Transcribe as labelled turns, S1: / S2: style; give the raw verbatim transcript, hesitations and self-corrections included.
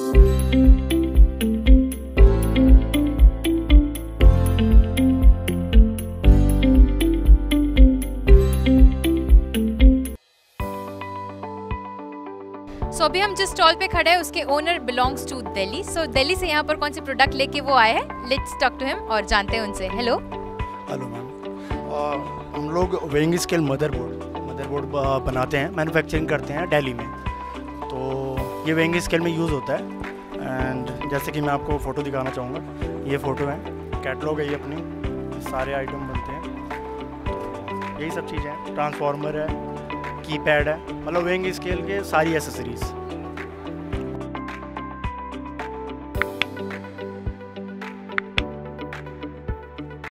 S1: सो so, अभी हम जिस स्टॉल पे खड़े हैं उसके owner belongs to Delhi. So Delhi से यहाँ पर कौन से प्रोडक्ट लेके वो आए हैं, लेट्स टॉक टू हिम और जानते हैं उनसे। हेलो
S2: हेलो मैम, हम लोग वेइंग स्केल मदरबोर्ड मदरबोर्ड बनाते हैं, मैन्युफैक्चरिंग करते हैं दिल्ली में। तो ये वेइंग स्केल में यूज़ होता है। एंड जैसे कि मैं आपको फ़ोटो दिखाना चाहूँगा, ये फ़ोटो है, कैटलॉग है ये अपनी, सारे आइटम बनते हैं। यही सब चीज़ें हैं, ट्रांसफार्मर है, कीपैड है, मतलब वेइंग स्केल के सारी एसेसरीज़।